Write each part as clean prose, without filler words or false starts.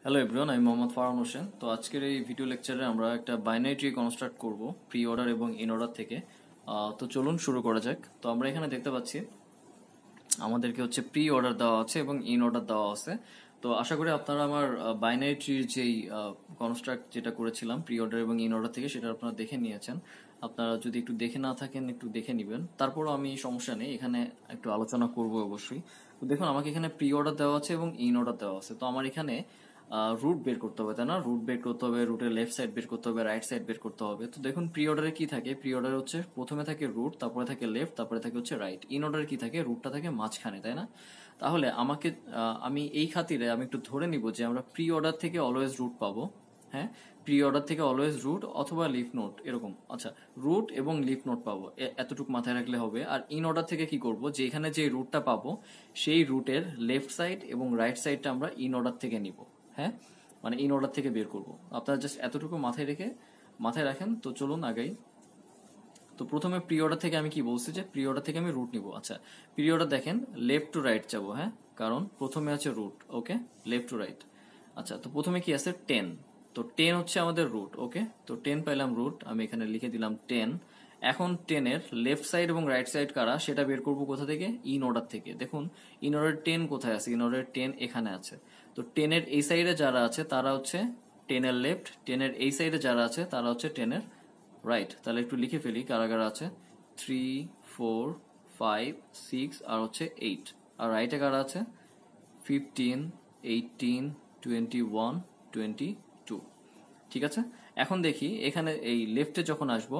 Hello everyone, আমি মোহাম্মদ ফারহান হোসেন। তো আজকের এই ভিডিও লেকচারে আমরা একটা বাইনারি ট্রি কনস্ট্রাক্ট করব প্রি অর্ডার এবং ইন অর্ডার থেকে। তো চলুন শুরু করা যাক। তো আমরা এখানে দেখতে পাচ্ছি আমাদেরকে হচ্ছে প্রি অর্ডার দেওয়া আছে এবং ইন অর্ডার দেওয়া আছে। তো আশা করি আপনারা আমার বাইনারি ট্রির যেই কনস্ট্রাক্ট যেটা করেছিলাম প্রি অর্ডার এবং ইন অর্ডার থেকে সেটা আপনারা দেখে নিয়েছেন। আপনারা যদি একটু দেখে না থাকেন একটু দেখে নেবেন, তারপরও আমি সমস্যা নেই, এখানে একটু আলোচনা করব অবশ্যই। তো দেখুন, আমাকে এখানে প্রি অর্ডার দেওয়া আছে এবং ইন অর্ডার দেওয়া আছে। তো আমার এখানে রুট বের করতে হবে, তাই না? রুট বের করতে হবে, রুটের লেফট সাইড বের করতে হবে, রাইট সাইড বের করতে হবে। তো দেখুন, প্রি অর্ডারে কি থাকে? প্রি অর্ডারে হচ্ছে প্রথমে থাকে রুট, তারপরে থাকে লেফট, তারপরে থাকে হচ্ছে রাইট। ইন অর্ডারে কি থাকে? রুটটা থাকে মাঝখানে, তাই না? তাহলে আমাকে আমি এই খাতিরে আমি একটু ধরে নিব যে আমরা প্রি অর্ডার থেকে অলওয়েজ রুট পাবো। হ্যাঁ, প্রি অর্ডার থেকে অলওয়েজ রুট অথবা লিফ নোট, এরকম। আচ্ছা, রুট এবং লিফ নোট পাবো, এতটুকু মাথায় রাখলে হবে। আর ইন অর্ডার থেকে কি করব, যে এখানে যে রুটটা পাবো সেই রুটের লেফট সাইড এবং রাইট সাইডটা আমরা ইন অর্ডার থেকে নিব। হ্যাঁ, মানে ইন অর্ডার থেকে বের করব। আপনারা জাস্ট এতটুকু মাথায় রাখেন। তো চলুন আগাই। তো প্রথমে প্রি অর্ডার থেকে আমি কি বলছি, যে প্রি অর্ডার থেকে আমি রুট নিব। আচ্ছা, প্রি অর্ডার দেখেন লেফট টু রাইট যাবো। হ্যাঁ, কারণ প্রথমে আছে root. Okay, left to right. আচ্ছা, তো প্রথমে কি আছে? 10। তো 10 হচ্ছে আমাদের রুট। ওকে, তো 10 পাইলাম রুট, আমি এখানে লিখে দিলাম 10। এখন 10 এর লেফট সাইড এবং রাইট সাইড কারা সেটা বের করবো কোথা থেকে? ইন অর্ডার থেকে। দেখুন, ইন অর্ডার 10 কোথায় আছে? ইন অর্ডার 10 এখানে আছে। তো 10 এর এই সাইডে যারা আছে তারা হচ্ছে 10 এর লেফট, 10 এর এই সাইডে যারা আছে তারা হচ্ছে 10 এর রাইট। তাহলে একটু লিখে ফেলি কারা কারা আছে। 3, 4, 5, 6 আর হচ্ছে 8। আর রাইটে কারা আছে? 15, 18, 21, 22। ঠিক আছে, এখন দেখি এখানে এই লেফটে যখন আসবো।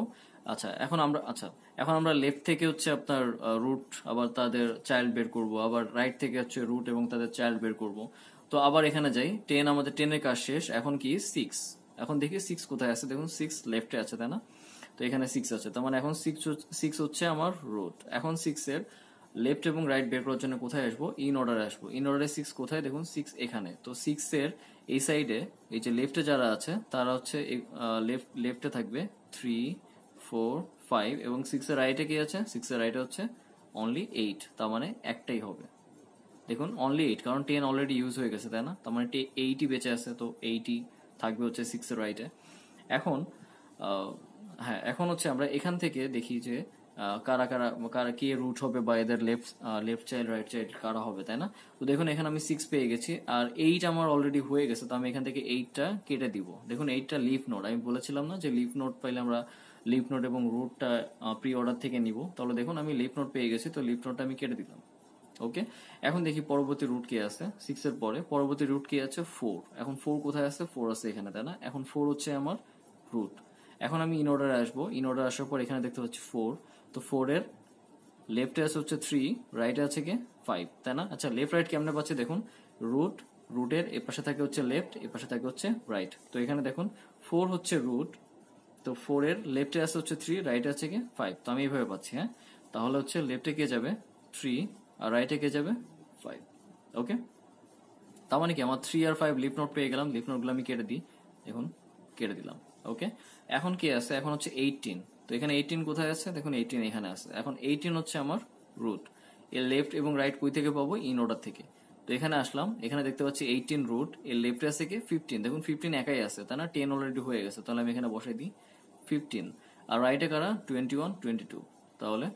এখন আমরা লেফট থেকে হচ্ছে আপনার রুট আবার তাদের চাইল্ড বের করব, আবার রাইট থেকে হচ্ছে রুট এবং তাদের চাইল্ড বের করব। তো আবার এখানে যাই, 10, আমাদের 10 এর কাজ শেষ। এখন কি 6? এখন দেখি 6 কোথায় আছে। দেখুন 6 লেফটে আছে, তাই না? তো এখানে 6 আছে, তার মানে এখন 6 হচ্ছে আমার রুট। এখন 6 এর লেফট এবং রাইট বের করার জন্য কোথায় আসবো? ইন অর্ডারে আসবো। ইন অর্ডারে 6 কোথায়? দেখুন 6 এখানে। তো 6 এর এই সাইডে এই যে লেফটে যারা আছে তারা হচ্ছে লেফটে থাকবে 3, 4, 5 এবং 6 এর রাইটে কি আছে? 6 এর রাইটে হচ্ছে অনলি 8, তার মানে একটাই হবে। দেখুন অনলি 8, কারণ 10 অলরেডি ইউজ হয়ে গেছে, তাই না? তার মানে 8ই বেঁচে আছে, তো 8ই থাকবে হচ্ছে 6 এর রাইটে। এখন হ্যাঁ, এখন হচ্ছে আমরা এখান থেকে দেখি যে কারা কারা কারা কে রুট হবে বা এদের লেফট চাইল্ড রাইট চাইল্ড কারা হবে, তাই না? তো দেখুন এখানে আমি 6 পেয়ে গেছি আর 8 আমার অলরেডি হয়ে গেছে, তো আমি এখান থেকে 8টা কেটে দিব। দেখুন 8টা লিফ নোড, আমি বলেছিলাম না যে লিফ নোড পাইলে আমরা লিফ নোড এবং রুটটা প্রি অর্ডার থেকে নিব। তাহলে দেখুন আমি লিফ নোড পেয়ে গেছি, তো লিফ নোডটা আমি কেটে দিলাম। ওকে, এখন দেখি পরবর্তী রুট কে আছে। 6 এর পরে পরবর্তী রুট কে আছে? 4। এখন 4 কোথায় আছে? 4 আছে এখানে, তাই না? এখন 4 হচ্ছে আমার রুট। এখন আমি ইন অর্ডারে আসবো। ইন অর্ডার আসার পর এখানে দেখতে পাচ্ছি 4। তো 4 এর লেফটে আছে হচ্ছে 3, রাইটে আছে কি 5, তাই না? আচ্ছা, লেফট রাইট কেমনে পাচ্ছি? দেখুন রুটের এ পাশে থাকে হচ্ছে লেফট, এ পাশে থাকে হচ্ছে রাইট। তো এখানে দেখুন 4 হচ্ছে রুট, তো 4 এর লেফটে আছে হচ্ছে 3, রাইটে আছে কি 5। তো আমি এইভাবে পাচ্ছি। হ্যাঁ, তাহলে হচ্ছে লেফটে কে যাবে? 3 আর রাইটে কে যাবে? 5। ওকে, তার মানে কি আমার 3 আর 5 লিফ নোট পেয়ে গেলাম। লিফ নোটগুলো আমি কেটে দিই, দেখুন কেটে দিলাম। ওকে, এখন কে আছে? এখন হচ্ছে 18। তো এখানে 18 কোথায় আছে? দেখুন 18 এখানে আছে। এখন 18 হচ্ছে আমার রুট। এর লেফট এবং রাইট কই থেকে পাবো? ইন অর্ডার থেকে। তো এখানে আসলাম, এখানে দেখতে পাচ্ছি 18 রুট, এর লেফটে আছে কি 15। দেখুন 15 একাই আছে, তাই না? 10 অলরেডি হয়ে গেছে, তাহলে আমি এখানে বসাই দিই 15। আর রাইটে কারা? 21, 22। তাহলে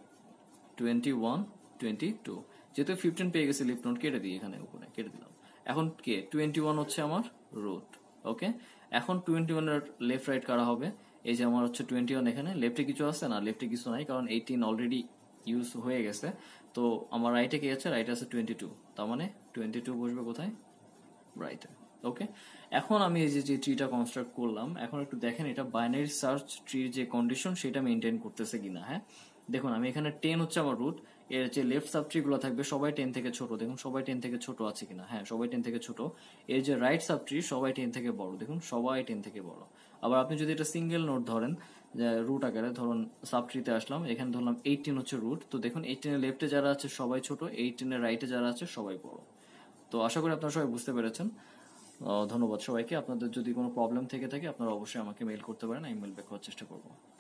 21, 22। যেহেতু 15 পেয়ে গেছি, লিফট নোট কেটে দিই, এখানে উপরে কেটে দিলাম। এখন কে? 21 হচ্ছে আমার রুট। ওকে, এখন 21 এর লেফট রাইট কারা হবে? এই যে আমার হচ্ছে 21, এখানে লেফটে কিছু আছে না? লেফটে কিছু নাই, কারণ 18 অলরেডি ইউজ হয়ে গেছে। তো আমার রাইটে কি আছে? রাইটে আছে 22, তার মানে 22 বসবে কোথায়? রাইটে। ওকে, এখন আমি এই যে ট্রিটা কনস্ট্রাক্ট করলাম, এখন একটু দেখেন এটা বাইনারি সার্চ ট্রির যে কন্ডিশন সেটা মেনটেন করতেছে কিনা। হ্যাঁ, দেখুন আমি এখানে 10 হচ্ছে আমার রুট, এর যে লেফট সাব ট্রি গুলো থাকবে সবাই 10 থেকে ছোট। দেখুন সবাই 10 থেকে ছোট আছে কিনা। হ্যাঁ, সবাই 10 থেকে ছোট। এর যে রাইট সাব ট্রি সবাই 10 থেকে বড়। দেখুন সবাই 10 থেকে বড়। আবার আপনি যদি এটা সিঙ্গেল নোট ধরেন, যে রুট আকারে ধরুন, সাব ট্রিতে আসলাম, এখানে ধরলাম 18 হচ্ছে রুট। তো দেখুন 18 এর লেফটে যারা আছে সবাই ছোট, 18 এর রাইটে যারা আছে সবাই বড়। তো আশা করি আপনারা সবাই বুঝতে পেরেছেন। ধন্যবাদ সবাইকে। আপনাদের যদি কোনো প্রবলেম থেকে থাকে আপনারা অবশ্যই আমাকে মেইল করতে পারেন, আমি মেইল ব্যাক করার চেষ্টা করবো।